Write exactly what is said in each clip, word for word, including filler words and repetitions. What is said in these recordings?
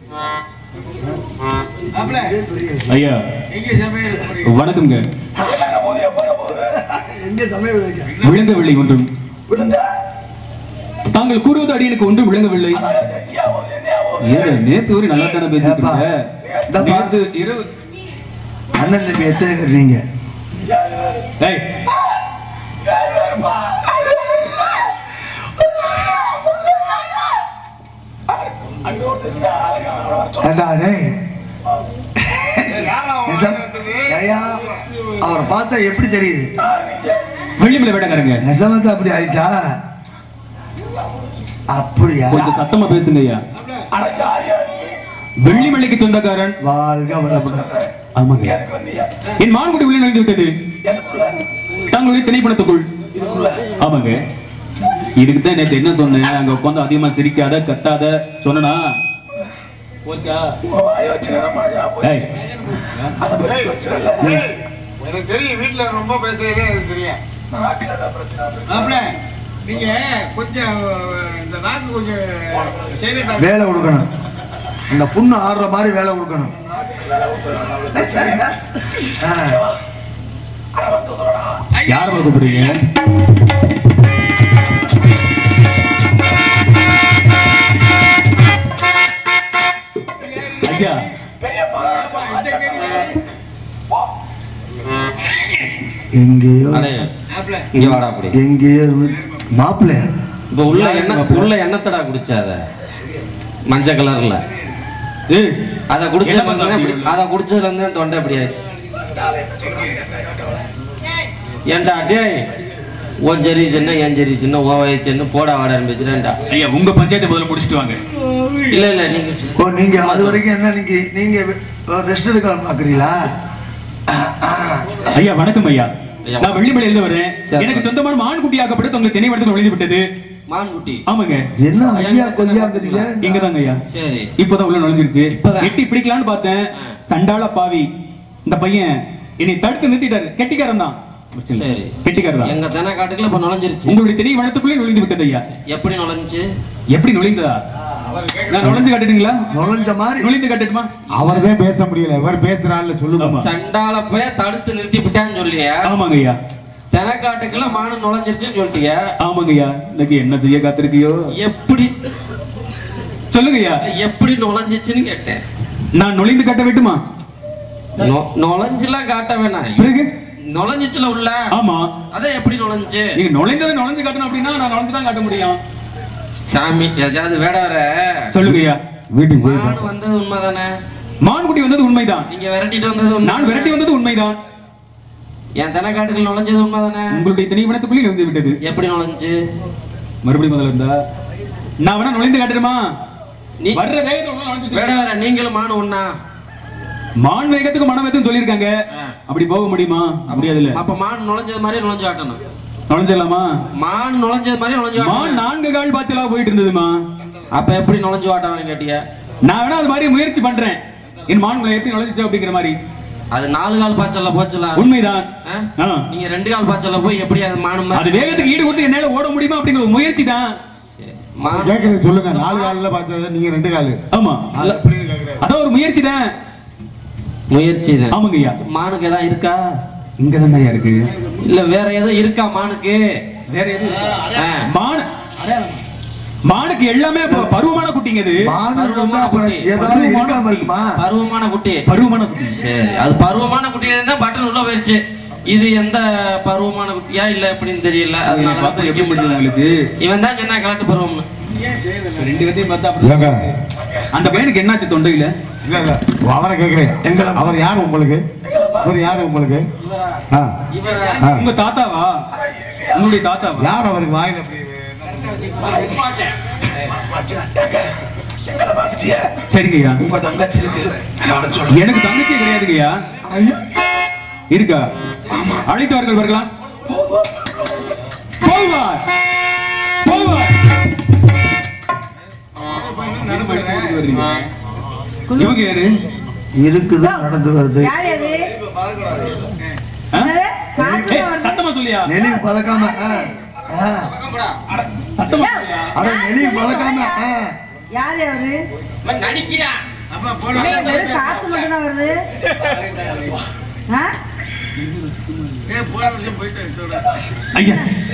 ஐயா வணக்கம்ங்க. விளங்கவில்லை ஒன்றும். தாங்கள் கூறுவது அடியனுக்கு ஒன்றும் விளங்கவில்லை. நேத்து ஒரு நல்லா தானே பேசிட்டு இருக்க. நேத்து இரவு அண்ணன் தம்பி எத்தனை பேர் நீங்க? அவரை பார்த்தா எப்படி தெரியுது? வெள்ளிமலை வேடக்காரங்க. நெசமத்தா அப்படி ஆயிட்டா? அப்படியா? கொஞ்சம் சத்தமா பேசுங்க ஐயா. வெள்ளிமலைக்கு சொந்தக்காரன். வாழ்க வளமுடன். ஆமாங்க. என் மான்குடி உள்ளே நுழைந்து விட்டது தங்களுடைய திணைப்பணத்துக்குள். ஆமாங்க. இதுக்கு தான் நேற்று என்ன சொன்னேன், அங்க உட்காந்து அதிகமா சிரிக்காத கத்தாத சொன்னா போச்சா? எனக்கு தெரியும், வீட்டுல ரொம்ப பேசுறதே எனக்கு தெரியும். நீங்க கொஞ்சம் இந்த நாக்கு கொஞ்சம் வேலை கொடுக்கணும், இந்த புண்ணு ஆடுற மாதிரி வேலை கொடுக்கணும். யார கூப்பிடுறீங்க? ஐயா எங்கேயோ இங்க வாடா. அப்படி எங்கேயோ மாப்பிள்ள இப்ப உள்ள என்ன உள்ள எண்ணத்தடா குடிச்சாத மஞ்சள் கலர்ல அத குடிச்சதுல அத குடிச்சதுல இருந்து தொண்டை அப்படி ஆயிடுச்சு. ஏன்டா டேய் ஓன் ஜெரி சின்ன ஏன் ஜெரி சின்ன ஓ வயசுன்னு போடா வாட ஆரம்பிச்சுடா. ஐயா உங்க பஞ்சாயத்தை முதல்ல முடிச்சிட்டு வாங்க. இல்ல இல்ல நீங்க ஓ நீங்க அது வரைக்கும் என்ன நீங்க நீங்க ரெஸ்ட் எடுக்கலாம் பாக்குறீங்களா? ஐயா வணக்கம் ஐயா. நான் வெள்ளிமலையில இருந்து வரேன். எனக்கு சொந்தமான மான்குட்டி ஆக்கப்பட்டு உங்க திணைவனத்தில் நுழைந்து விட்டது. மான்குட்டி? ஆமாங்க. என்ன ஐயா கொய்யாங்கிறீங்க? இங்க தாங்க ஐயா. சரி இப்பதான் உள்ள நுழைஞ்சிருச்சு. எட்டி பிடிக்கலான்னு பார்த்தேன். சண்டாள பாவி இந்த பையன் என்னை தடுத்து நிறுத்திட்டாரு. கெட்டிக்காரன் தான். சரி கெட்டிக்காரன் தான். எங்க தென காட்டுக்குள்ள இப்ப நுழைஞ்சிருச்சு. உங்களுடைய திணைவனத்துக்குள்ளே நுழைந்து விட்டது ஐயா. எப்படி நுழைஞ்சு? எப்படி நுழைந்ததா? நான் நுழைஞ்சு காட்டுறீங்களா? நுழைஞ்ச மாதிரி நுழைந்து காட்டுமா? அவர்வே பேச முடியல, எவர் பேசுறான்னு சொல்லுங்க. சண்டால போய் தடுத்து நிறுத்தி விட்டான்னு சொல்லியா? ஆமாங்க ஐயா. தெனக்காட்டுக்குள்ள மானம் நுழைஞ்சிருச்சுன்னு சொல்லிட்டியா? ஆமாங்க ஐயா. இன்னைக்கு என்ன செய்ய காத்திருக்கியோ? எப்படி சொல்லுங்க ஐயா. எப்படி நுழைஞ்சிச்சுன்னு கேட்டேன். நான் நுழைந்து காட்ட வேண்டுமா? நுழைஞ்சுலாம் காட்ட வேணாம். பிறகு நுழைஞ்சிச்சுல உள்ள. ஆமா. அத எப்படி நுழைஞ்சு? நீங்க நுழைந்ததை நுழைஞ்சு காட்டணும் அப்படின்னா நான் நுழைஞ்சு தான் காட்ட முடியும். சாமி ஏதாவது வேட வர சொல்லுங்க ஐயா. வீட்டுக்கு போய் மான் வந்தது உண்மைதானே? மான்குட்டி வந்தது உண்மைதான். நீங்க விரட்டிட்டு வந்தது நான் விரட்டி வந்தது உண்மைதான். என் தெனக்காட்டுக்குள்ள நுழைஞ்சது உண்மைதானே? உங்களுடைய திணைவனத்துக்குள்ளே நுழைந்து விட்டது. எப்படி நுழைஞ்சு? மறுபடியும் முதல்ல இருந்தா நான் வேணா நுழைந்து காட்டுமா? நீ வர்ற வேகத்துல நுழைஞ்சு வேட வர நீங்களும் மான் ஒண்ணா? மான் வேகத்துக்கு மன வேகத்துக்கு சொல்லிருக்காங்க. அப்படி போக முடியுமா? முடியாது இல்ல. அப்ப மான் நுழைஞ்சது மாதிரி நுழைஞ்சு காட்டணும். நுழைஞ்சலாமா? மான் நுழைஞ்சது மாதிரி நுழைஞ்சு மான் நான்கு கால் பாய்ச்சலா போயிட்டு இருந்ததுமா. அப்ப எப்படி நுழைஞ்சு காட்டணும் கேட்டியா? நான் வேணா அது மாதிரி முயற்சி பண்றேன். என் மான்களை எப்படி நுழைஞ்சு அப்படிங்கிற மாதிரி. அது நாலு கால் பாய்ச்சல்ல போச்சல. உண்மைதான். நீங்க ரெண்டு கால் பாய்ச்சல்ல போய் எப்படி அது மான் அது வேகத்துக்கு ஈடு கொடுத்து என்னால ஓட முடியுமா அப்படிங்கிற முயற்சி தான். கேக்குறது சொல்லுங்க. நாலு கால்ல பாய்ச்சது நீங்க ரெண்டு கால். ஆமா. அதான் ஒரு முயற்சி தான். முயற்சி தான். ஆமாங்க ஐயா. மானுக்கு ஏதாவது இருக்கா? இங்க தான் ஐயா இருக்கு. இல்ல வேற ஏதோ இருக்கா மானுக்கு? வேற எது? மான் மானுக்கு எல்லாமே பருவமான குட்டிங்க. அது பருவமான குட்டி. பருவமான குட்டி. சரி அது பருவமான குட்டியில இருந்தா பட்டன் உள்ள போயிருச்சு. இது எந்த பருவமான குட்டியா இல்ல எப்படின்னு தெரியல. அதனால பார்த்தா எப்படி முடியுது உங்களுக்கு? இவன் தான் சொன்னா கலட்டு பருவம். ரெண்டு கதையும் பார்த்தா அந்த பையனுக்கு என்னாச்சு தொண்டையில? இல்ல இல்ல அவரை கேக்குறேன். அவர் யாரு உங்களுக்கு? அவர் யாரு உங்களுக்கு? உங்க தாத்தாவா? உங்களுடைய தாத்தாவா? யார் அவருக்கு வாயில? சரிங்கய்யா. எனக்கு தங்கச்சி கிடையாதுங்கய்யா. இருக்கா? அழைத்தவர்கள் வரலாம். போவார் போவார். இவங்க யாரு? இருக்குது நடந்து வருது. சத்தமா சொல்லியா? நெளி பழக்காம சத்தமா அட நெளி பழக்காம யாரு அவரு? நடிக்கிறான். காத்து மட்டும் தான் வருது. ஐயா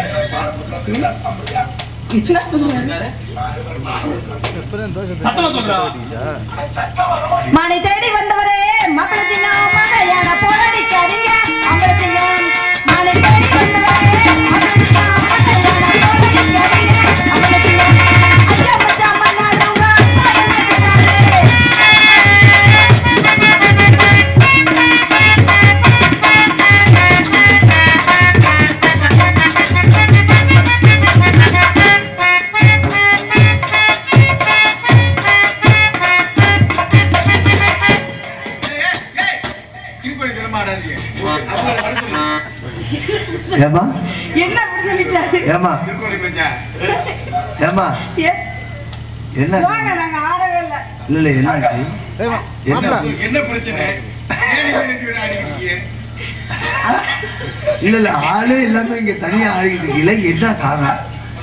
சத்தமா சொல்றா. மணி தேடி வந்தவரே மக்களுக்கு மலையான போராடிக்காதீங்க. அம்பலத்திங்க மணி தேடி வந்தவரே மக்களுக்கு மலையான போராடிக்காதீங்க. அம்பலத்திங்க ஐயா மச்சான் மன்னாருங்க ஏமா என்ன அப்படி சொல்லிட்டாரு? ஏமா ஏமா என்ன வாங்க நாங்க ஆடவே இல்ல. இல்ல இல்ல என்னாச்சு? என்ன பிரச்சனை? இல்ல இல்ல ஆளே இல்லாம இங்க தனியா ஆடிக்கிட்டு இருக்கீங்களே, என்ன காரணம்?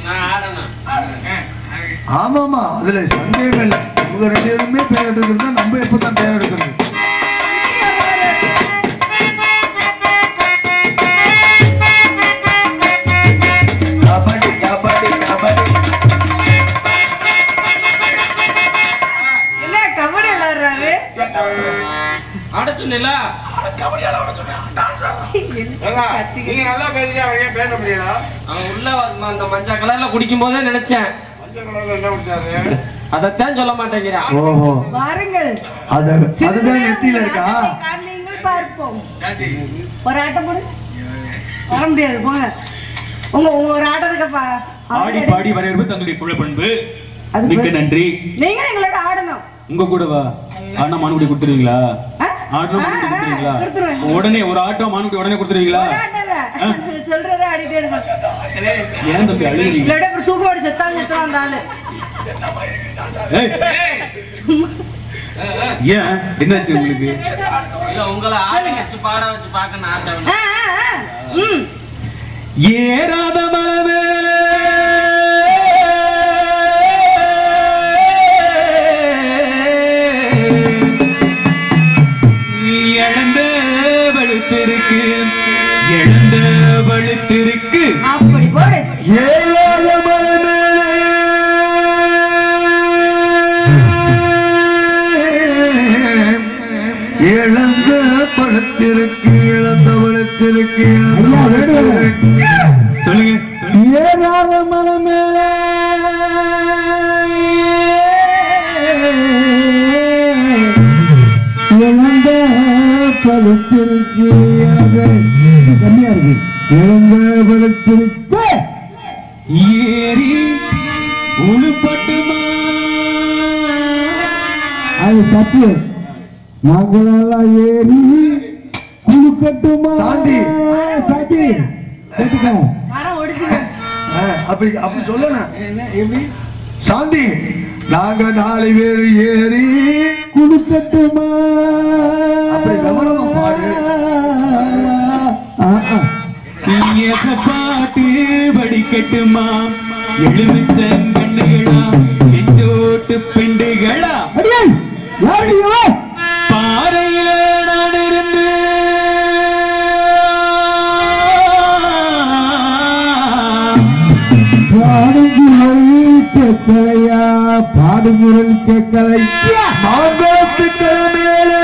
ஆமாமா அதுல சந்தேகம் இல்லை. இவங்க ரெண்டு பேருமே பேர் எடுக்கிறது, நம்ம எப்பதான் பேர் எடுக்கிறது? கபடி கபடி கபடி என்ன கபடி விளையாடுறாரு? அடைச்சுல நீங்க நல்லா பேசுறீங்க, அவர் ஏன் பேச முடியல? அவன் உள்ள வ- அந்த மஞ்சள் கலர்ல குடிக்கும் போதே நினைச்சேன். மஞ்சள் கலர்ல என்ன குடிச்சாரு? அதத்தான் சொல்ல மாட்டேங்கிறான். ஓஹோ வாருங்கள். அது அதுதான் நெத்தியில இருக்கா? நீங்கள் பார்ப்போம். ஜாதி. ஒரு ஆட்டம் போடு. வர முடியாது போங்க. உங்க உங்க ஒரு ஆட்டத்துக்கு பா ஆடி பாடி வரவேற்பு தங்களுடைய குழப்பண்பு. அது மிக்க போய்- நன்றி. நீங்க எங்களோட ஆடணும். உங்க கூட வா. ஆனா மானுக்குடி கொடுத்துருவீங்களா? ஆ? ஆட்டம் ஆ, ஆ, கொடுத்துருவீங்களா? கொடுத்துருவேன். உடனே ஒரு ஆட்டம் மானுக்குடி உடனே கொடுத்துருவீங்களா? ஒரு ஆட்டம் இல்ல. சொல்றதை ஆடிட்டே இருங்க. ஏன் தம்பி அழுகிறீங்க? இல்லாட்டி அப்புறம் தூக்கமாடி செத்தான் செத்தான் அந்த ஆளு. ஏய், ஏன் என்னாச்சு உங்களுக்கு? இல்ல, உங்களை ஆட வச்சு பாட வச்சு பார்க்கணும் ஆசை. ஆ, ஆ, ஆ. ம். ஏறாத மலமேலே இழந்த வழுத்திருக்கு, இழந்த வழுத்திருக்கு. அப்படி போடு. ஏழாத மலமேலே இழந்த பழத்திற்கு, இழந்த பழத்திற்கு, இழந்த பழத்திற்கு. சொல்லுங்க சொல்லுங்க. ஏறாத மலமேலே இழந்த பழுத்திருக்கு, கம்மியா இருக்கு. இழந்த பழுத்திருக்கு ஏறி உழுப்பட்டுமா? அது தப்பு. நாங்களெல்லாம் ஏறி குழுக்கட்டுமா? சாந்தி. சாந்தி கேட்டுக்க. மரம் ஒடிச்சுங்க. ஆ, அப்படி அப்படி சொல்லணும். என்ன எப்படி? சாந்தி, நாங்க நாலு பேர் ஏறி குழுக்கட்டுமா? அப்படி விவரமா பாடு. ஆ, ஆ. எச பாட்டு படிக்கட்டுமா? எலுமிச்சங்கண்ணுகளா, நெஞ்சோட்டு பெண்டுகளா? அடியே, யாரடி இவன்? பாறையில நான் இருந்து பாடுங்குரல் கேட்கலையா? பாடுங்குரல் கேட்கலையா? மாங்கோத்துக்கு மேலே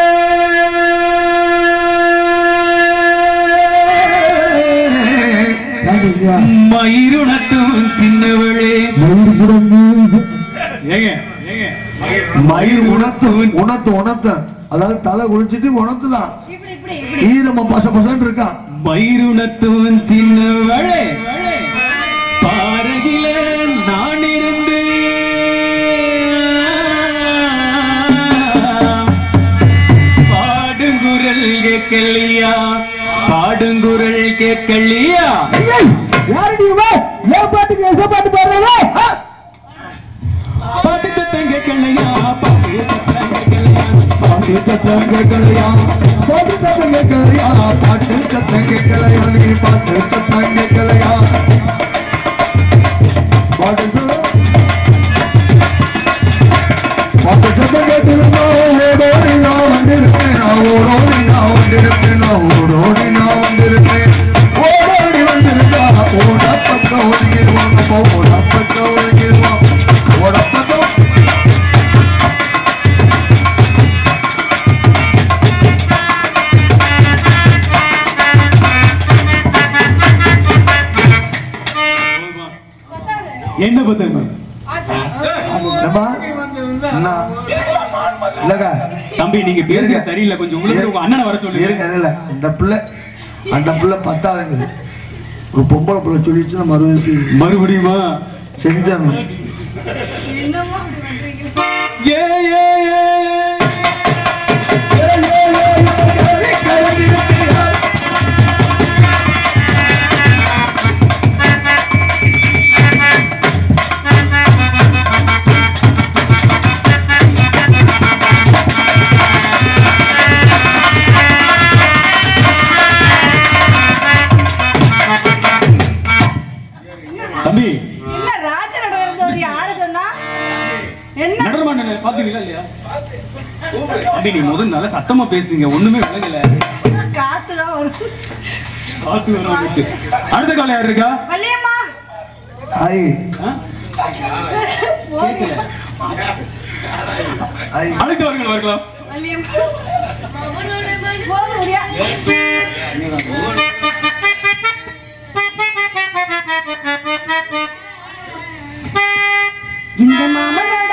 பாடுங்க. மயிருணத்தும் சின்னவளே. மயிர் குரங்கு. ஏங்க ஏங்க மயிர் உணத்து உணத்து உணத்து அதாவது தலை குளிச்சுட்டு உணத்துதான். இப்படி இப்படி இப்படி. ஈரமா பச பசன்னு இருக்கான். மயிருணத்தும் சின்னவளே, பாறையில நான் இருந்து பாடுங்குரல் கேட்கலையா? பாடுங்குரல் கேட்கலையா? ஏய், யாரடி இவன்? ஏன் பாட்டுக்கு எச பாட்டு பாடுறா? பாட்டு சத்தம் கேட்கலையா? பாட்டு சத்தம் கேட்கலையா? பாட்டு சத்தம் கேட்கலையா? பாட்டு சத்தம் கேட்கலையா? பாட்டு சத்தம் கேட்கலையா? நீ பாட்டு சத்தம் கேட்கலையா? பாட்டு சத்தம் பாட்டு சத்தம் கேட்கலையா? வந்திருந்தோம் ஓடோடி நான் வந்திருக்கேன் நான் ஓடோடி நான் வந்திருக்கேன் நான் ஓடோடி நான் வந்திருக்கேன் ஓடோடி வந்திருந்தா ஓட பக்கம் ஒதுங்கிடுவான் அப்போ ஓட பக்கம் ஒதுங்கிடுவான் ஓட பக்கம் என்ன பத்தாங்க தம்பி நீங்க பேருங்க சரியில்லை கொஞ்சம் உங்களுக்கு உங்க அண்ணனை வர சொல்லி இல்ல அந்த பிள்ளை அந்த பிள்ளை பத்தாதுங்குது ஒரு பொம்பளை பிள்ளை சொல்லிச்சுன்னா மறுபடியும் மறுபடியுமா செஞ்சிடணும் ஏ ஏ ஏ தம்பி என்ன ராஜ நடனம் யாரு சொன்னா என்ன நடனமா பாத்தீங்களா இல்லையா தம்பி நீ முதல்ல நல்லா சத்தமா பேசுங்க ஒண்ணுமே விளங்கல காத்துதான் வருது காத்து வர வந்துச்சு அடுத்த கால யார் இருக்கா வள்ளியம்மா ஐ கேட்கல ஐ அடுத்தவர்கள் வரலாம் வள்ளியம்மா போதும் முடியா இந்த மாமனோட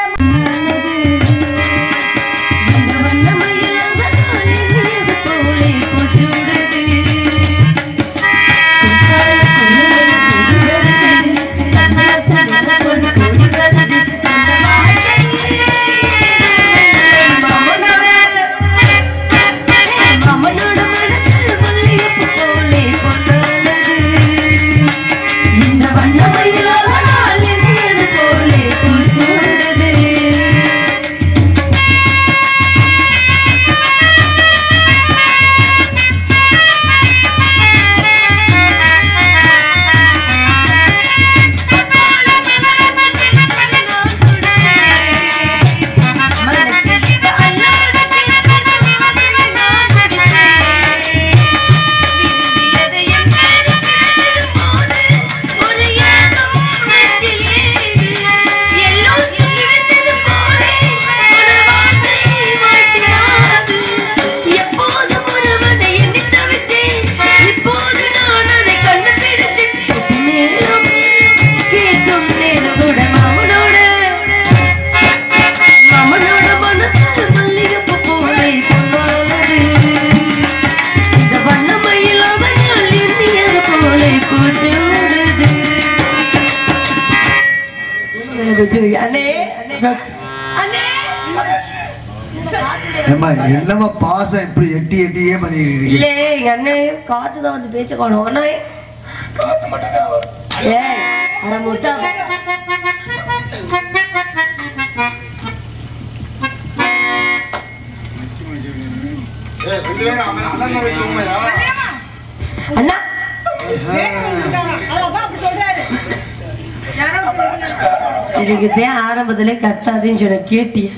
என்னமா பாசம் இப்படி எட்டி எட்டியே பண்ணிட்டு இல்ல எங்க அண்ணன் காத்துதான் வந்து பேச்ச காணும் அண்ணா காத்து மட்டும் தான் வரும். ஏய் அட முட்டா ஏய், ரெண்டு பேரும் அவன் அண்ணன் தங்கச்சி உண்மையா? அண்ணா இதுக்கு ஆரம்பத்துல கத்தாதுன்னு சொன்ன கேட்டியா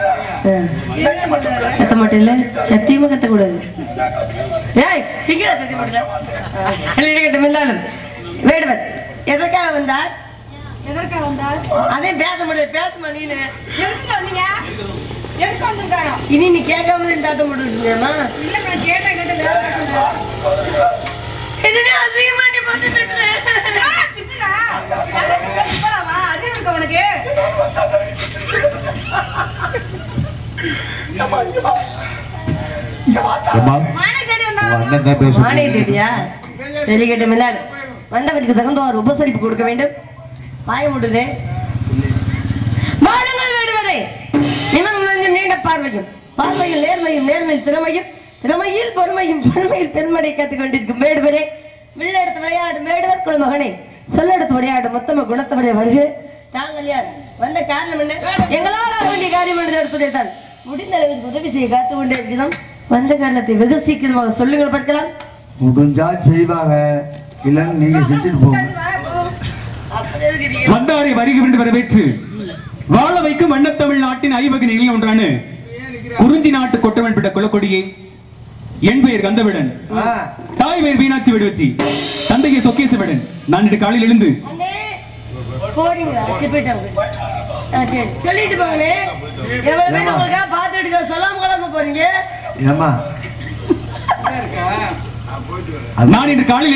கத்த மாட்டேன் இல்ல சத்தியமா கத்த கூடாது ஏய் இங்க சத்தியம் மாட்டல வேடுவன் எதற்காக வந்தார் எதற்காக வந்தார்? அதே பேச முடியல பேசுமா நீனு எதுக்கு வந்தீங்க? எதுக்கு வந்திருக்காரோ? இனி நீ கேட்காம தான் தாட்ட முடியுமா இல்ல நான் கேட்டேன் கேட்டேன் வேற கேட்டேன். என்ன அசிங்கமா நீ பண்ணிட்டு யாரா சிசுடா? போலாமா? அறிவு இருக்கு உனக்கு? மானை தேடி வந்தாங்க. மானை தேடியா சரி கேட்ட மில்லாடு வந்தவனுக்கு தகுந்த ஒரு உபசரிப்பு கொடுக்க வேண்டும் வாய முடுதே வாருங்கள் வேடுவரே நிமம் நெஞ்சும் நீண்ட பார்வையும் பார்வையில் நேர்மையும் நேர்மையில் திறமையும் திறமையில் பொறுமையும் பொறுமையில் பெருமடை கத்துக் கொண்டிருக்கும் வேடுவரே வில்லெடுத்து விளையாடு வேடுவர் குலமகனே சொல்லெடுத்து விளையாடு மொத்தம குணத்தவரே வருக தாங்கள் யார் வந்த காரணம் என்ன எங்களால் ஆக வேண்டிய காரியம் என்று எடுப்பதைத்தான் முடிந்த அளவில் உதவி செய்ய காத்து கொண்டே இருக்கிறோம் வந்த காரணத்தை வெகு சீக்கிரமாக சொல்லுங்கள் பார்க்கலாம் முடிஞ்சா செய்வாங்க இல்லன்னு நீங்க செஞ்சுட்டு போங்க வந்தாரை வருக என்று வரவேற்று வாழ வைக்கும் வண்ணத்தமிழ் நாட்டின் ஐவகை நிலையில் ஒன்றான குறிஞ்சி நாட்டு கொட்டவன் பிட்ட குலக்கொடியே, என் பெயர் கந்தவிடன், தாய் பெயர் மீனாட்சி விடுவச்சி, தந்தையை சொக்கேசவிடன். நான் இன்று காலையில் எழுந்து அண்ணே, போறீங்களா? சரி, போயிட்டாங்க. ஆ, சரி, சொல்லிட்டு போங்களே. எவ்வளவு பேர் உங்களுக்காக பார்த்துட்டு இருக்கா? சொல்லாம கொள்ளாம போறீங்க. ஏமா நான் இன்று காலையில்